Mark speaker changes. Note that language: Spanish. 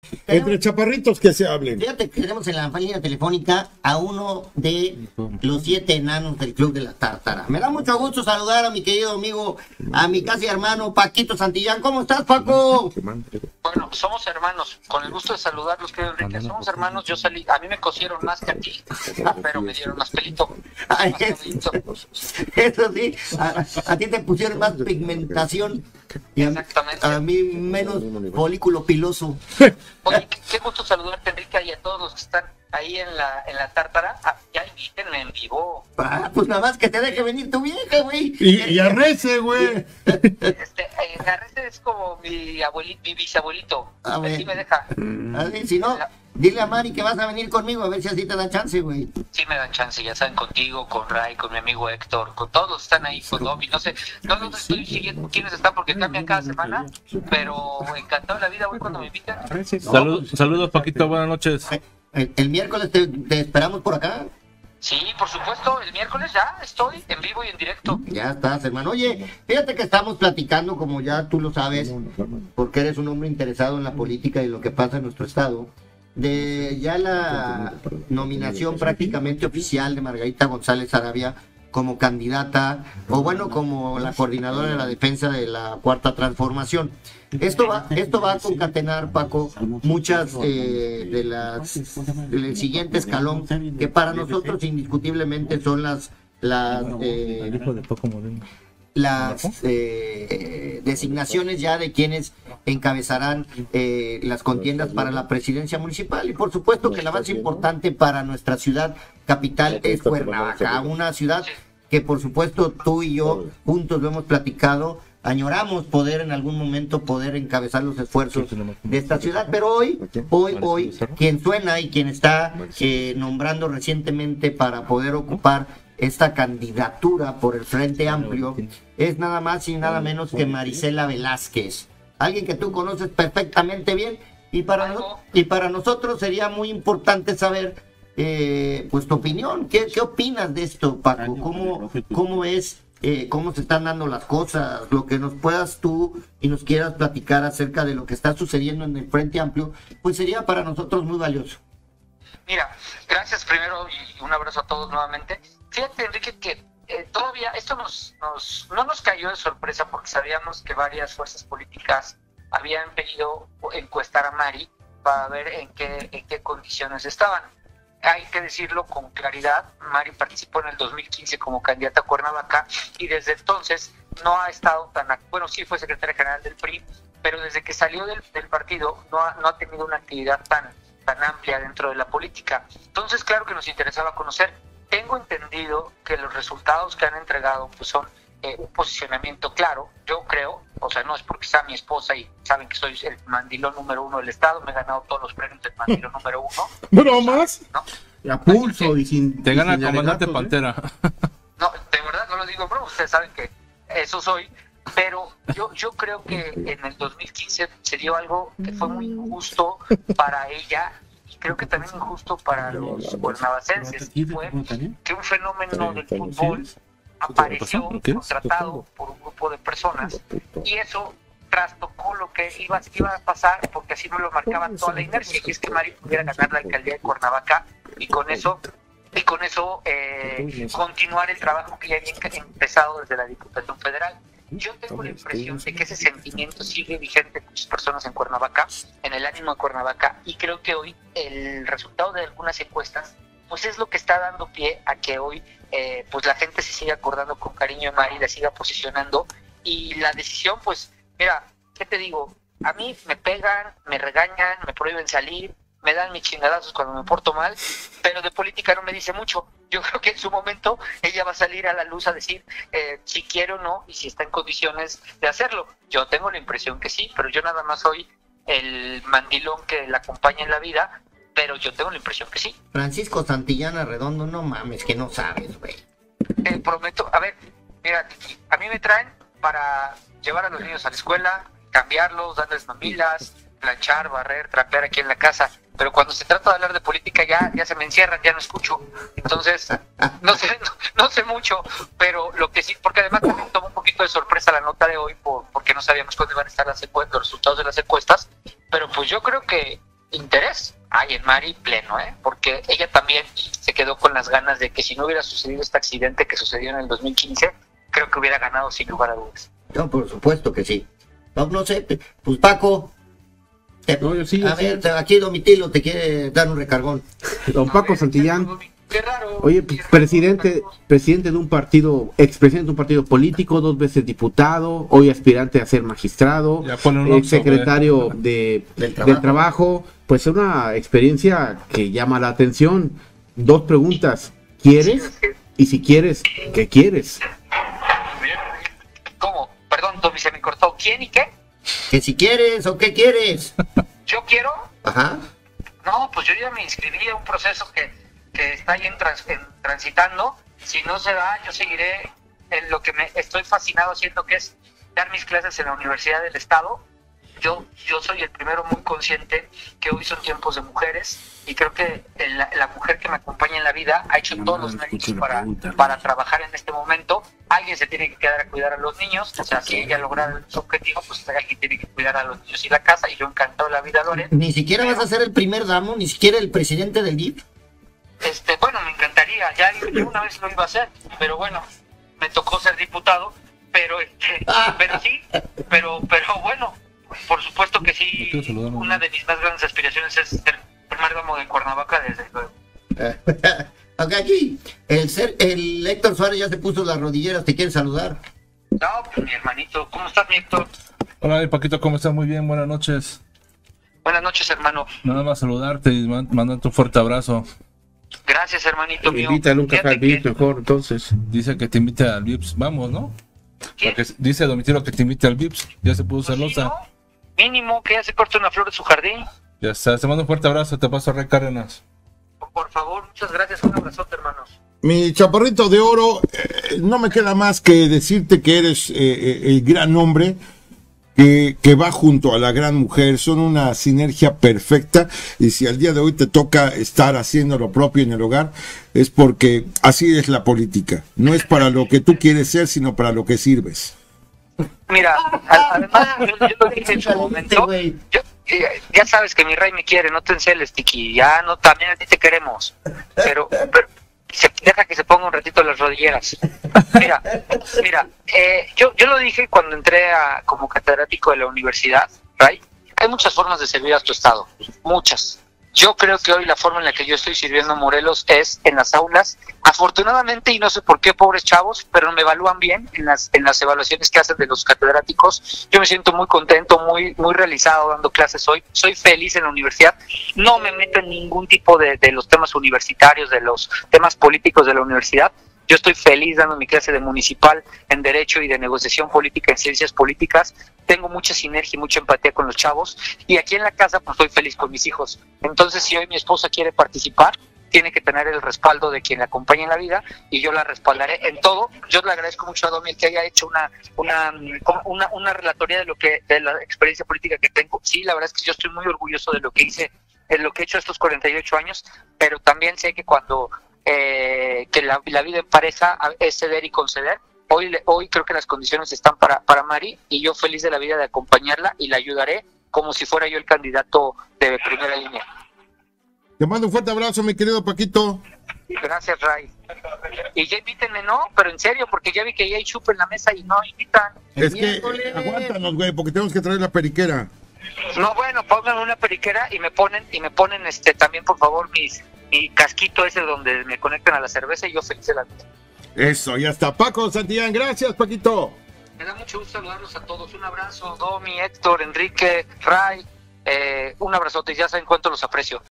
Speaker 1: Entre chaparritos que se hablen.
Speaker 2: Fíjate que tenemos en la línea telefónica a uno de los 7 enanos del Club de la Tártara. Me da mucho gusto saludar a mi querido amigo, a mi casi hermano Paquito Santillán. ¿Cómo estás, Paco?
Speaker 3: Bueno, somos hermanos. Con el gusto de saludarlos, querido Enrique. Somos hermanos. Yo salí, a mí me cosieron más que a ti, pero me dieron más pelito.
Speaker 2: Ay, eso sí, a ti te pusieron más pigmentación y
Speaker 3: Exactamente.
Speaker 2: a mí menos folículo piloso.
Speaker 3: Oye, qué gusto saludarte, Enrique, y a todos los que están ahí en la Tártara. Ya invítenme en vivo.
Speaker 2: Pues nada más que te deje venir tu vieja, güey.
Speaker 1: Y arrece, güey.
Speaker 3: Garrete es como mi abuelito, mi bisabuelito.
Speaker 2: A ver.
Speaker 3: Así me deja.
Speaker 2: Así, si no, dile a Mari que vas a venir conmigo a ver si así te dan chance, güey.
Speaker 3: Sí me dan chance, ya saben, contigo, con Ray, con mi amigo Héctor, con todos están ahí, con Dobby, no sé, no estoy siguiendo quiénes están porque cambian cada semana, pero encantado de la vida, güey, cuando me invitan.
Speaker 4: Saludos, Paquito, buenas noches.
Speaker 2: El miércoles te esperamos por acá.
Speaker 3: Sí, por supuesto, el miércoles ya estoy en vivo y en directo.
Speaker 2: Ya estás, hermano. Oye, fíjate que estamos platicando, como ya tú lo sabes, porque eres un hombre interesado en la política y lo que pasa en nuestro estado, de ya la nominación prácticamente oficial de Margarita González Arabia como candidata, o bueno, como la coordinadora de la defensa de la Cuarta Transformación. Esto va a concatenar, Paco, muchas del siguiente escalón, que para nosotros indiscutiblemente son las designaciones ya de quienes encabezarán las contiendas para la presidencia municipal. Y por supuesto que la más importante para nuestra ciudad capital es Cuernavaca, una ciudad que por supuesto tú y yo juntos lo hemos platicado. Añoramos poder en algún momento poder encabezar los esfuerzos de esta ciudad, pero hoy, quien suena y quien está nombrando recientemente para poder ocupar esta candidatura por el Frente Amplio es nada más y nada menos que Marisela Velázquez, alguien que tú conoces perfectamente bien, y para nosotros sería muy importante saber pues tu opinión. ¿Qué opinas de esto, Paco? ¿Cómo es? Cómo se están dando las cosas, lo que nos puedas tú y nos quieras platicar acerca de lo que está sucediendo en el Frente Amplio, pues sería para nosotros muy valioso.
Speaker 3: Mira, gracias primero y un abrazo a todos nuevamente. Fíjate, Enrique, que todavía esto no nos cayó de sorpresa porque sabíamos que varias fuerzas políticas habían pedido encuestar a Mari para ver en qué condiciones estaban. Hay que decirlo con claridad, Mari participó en el 2015 como candidata a Cuernavaca y desde entonces no ha estado bueno, sí fue secretaria general del PRI, pero desde que salió del partido no ha tenido una actividad tan amplia dentro de la política. Entonces, claro que nos interesaba conocer. Tengo entendido que los resultados que han entregado pues son un posicionamiento claro, yo creo, o sea, no es porque sea mi esposa y saben que soy el mandilón número 1 del estado, me he ganado todos los premios del mandilón número 1.
Speaker 1: ¿Bromas?
Speaker 3: ¿No?
Speaker 1: A pulso y sin...
Speaker 4: Te gana
Speaker 1: sin
Speaker 4: el comandante
Speaker 1: alegatos,
Speaker 4: Pantera.
Speaker 3: No, de verdad no lo digo, pero ustedes saben que eso soy, pero yo creo que en el 2015 se dio algo que fue muy injusto para ella y creo que también injusto para los cuernavacenses, y fue que un fenómeno del fútbol apareció contratado por un grupo de personas y eso trastocó lo que iba a pasar, porque así no lo marcaba toda la inercia, y es que Mari pudiera ganar la alcaldía de Cuernavaca y con eso continuar el trabajo que ya había empezado desde la Diputación Federal. Yo tengo la impresión de que ese sentimiento sigue vigente en muchas personas en Cuernavaca, en el ánimo de Cuernavaca, y creo que hoy el resultado de algunas encuestas pues es lo que está dando pie a que hoy pues la gente se siga acordando con cariño de Mari, la siga posicionando, y la decisión, pues mira, ¿qué te digo? A mí me pegan, me regañan, me prohíben salir, me dan mis chingadazos cuando me porto mal, pero de política no me dice mucho. Yo creo que en su momento ella va a salir a la luz a decir si quiere o no y si está en condiciones de hacerlo. Yo tengo la impresión que sí, pero yo nada más soy el mandilón que la acompaña en la vida, pero yo tengo la impresión que sí.
Speaker 2: Francisco Santillana Redondo, no mames, que no sabes, güey.
Speaker 3: Prometo, a ver, mira, a mí me traen para llevar a los niños a la escuela, cambiarlos, darles mamilas, planchar, barrer, trapear aquí en la casa, pero cuando se trata de hablar de política ya se me encierran, ya no escucho. Entonces, no sé mucho, pero lo que sí, porque además también tomó un poquito de sorpresa la nota de hoy porque no sabíamos cuándo iban a estar los resultados de las encuestas, pero pues yo creo que interés hay en Mari pleno, porque ella también se quedó con las ganas de que si no hubiera sucedido este accidente que sucedió en el 2015, creo que hubiera ganado sin lugar a dudas.
Speaker 2: No, por supuesto que sí. No sé, pues Paco.
Speaker 1: No, yo sí,
Speaker 2: a ver, aquí Domitilo te quiere dar un recargón.
Speaker 1: Don Paco Santillán.
Speaker 3: Qué raro.
Speaker 1: Oye, presidente de un partido, expresidente de un partido político, 2 veces diputado, hoy aspirante a ser magistrado,
Speaker 4: Ya pone un Oxxo,
Speaker 1: secretario del trabajo, pues es una experiencia que llama la atención. 2 preguntas, ¿quieres? Y si quieres, ¿qué quieres?
Speaker 3: ¿Cómo? Perdón, Tommy, se me cortó. ¿Quién y qué?
Speaker 2: Que si quieres o qué quieres.
Speaker 3: ¿Yo quiero?
Speaker 2: Ajá.
Speaker 3: No, pues yo ya me inscribí a un proceso que está ahí transitando. Si no se da, yo seguiré en lo que me estoy fascinado haciendo, que es dar mis clases en la Universidad del Estado. Yo soy el primero muy consciente que hoy son tiempos de mujeres y creo que la mujer que me acompaña en la vida ha hecho todos los méritos para trabajar en este momento. Alguien se tiene que quedar a cuidar a los niños, o sea, si ella logra su objetivo, pues alguien tiene que cuidar a los niños y la casa, y yo encantado la vida lo haré.
Speaker 2: Ni siquiera vas a ser el primer damo, ni siquiera el presidente del DIF.
Speaker 3: Bueno, me encantaría, yo una vez lo iba a hacer, pero bueno, me tocó ser diputado, pero bueno, por supuesto que sí, una de mis más grandes aspiraciones es ser primer damo de Cuernavaca, desde luego.
Speaker 2: Ok, aquí, el Héctor Suárez ya se puso las rodilleras, te quiere saludar.
Speaker 3: No, pues mi hermanito, ¿cómo estás, mi Héctor?
Speaker 4: Hola, Paquito, ¿cómo estás? Muy bien, buenas noches.
Speaker 3: Buenas noches, hermano.
Speaker 4: Nada más saludarte y mandarte un fuerte abrazo.
Speaker 3: Gracias, hermanito mío.
Speaker 1: Invítale un café al VIP mejor, entonces.
Speaker 4: Dice que te invite al VIPS, vamos, ¿no? Dice Domitilo que te invite al VIPS, ya se puso
Speaker 3: Pues
Speaker 4: celosa.
Speaker 3: sí, ¿no? Mínimo que ya se corte una flor de su jardín.
Speaker 4: Ya está, te mando un fuerte abrazo, te paso a Rey Cárdenas.
Speaker 3: Por favor, muchas gracias, un abrazote, hermanos.
Speaker 1: Mi chaparrito de oro, no me queda más que decirte que eres el gran hombre que va junto a la gran mujer. Son una sinergia perfecta, y si al día de hoy te toca estar haciendo lo propio en el hogar, es porque así es la política. No es para lo que tú quieres ser, sino para lo que sirves.
Speaker 3: Mira, además, yo lo dije en su momento, ya sabes que mi rey me quiere, no te enceles, Tiki, ya no, también a ti te queremos, pero deja que se ponga un ratito las rodilleras. Mira, yo lo dije cuando entré como catedrático de la universidad, Ray, hay muchas formas de servir a tu estado, muchas. Yo creo que hoy la forma en la que yo estoy sirviendo a Morelos es en las aulas. Afortunadamente, y no sé por qué, pobres chavos, pero me evalúan bien en las evaluaciones que hacen de los catedráticos. Yo me siento muy contento, muy realizado dando clases hoy. Soy feliz en la universidad. No me meto en ningún tipo de los temas universitarios, de los temas políticos de la universidad. Yo estoy feliz dando mi clase de municipal en Derecho y de Negociación Política en Ciencias Políticas. Tengo mucha sinergia y mucha empatía con los chavos. Y aquí en la casa, pues estoy feliz con mis hijos. Entonces, si hoy mi esposa quiere participar, tiene que tener el respaldo de quien la acompaña en la vida, y yo la respaldaré en todo. Yo le agradezco mucho a Domi que haya hecho una relatoría de la experiencia política que tengo. Sí, la verdad es que yo estoy muy orgulloso de lo que hice, de lo que he hecho estos 48 años, pero también sé que cuando que la vida en pareja es ceder y conceder. Hoy creo que las condiciones están para Mari, y yo feliz de la vida de acompañarla, y la ayudaré como si fuera yo el candidato de primera línea.
Speaker 1: Te mando un fuerte abrazo, mi querido Paquito.
Speaker 3: Gracias, Ray. Y ya invítenme, ¿no? Pero en serio, porque ya vi que ya hay chupa en la mesa y no invitan.
Speaker 1: Es que aguántanos, güey, porque tenemos que traer la periquera.
Speaker 3: No, bueno, pónganme una periquera y me ponen también, por favor, mi casquito ese donde me conectan a la cerveza, y yo feliz de la vida.
Speaker 1: Eso, ya está. Paco Santillán, gracias, Paquito.
Speaker 3: Me da mucho gusto saludarlos a todos. Un abrazo, Domi, Héctor, Enrique, Ray. Un abrazote, ya saben cuánto los aprecio.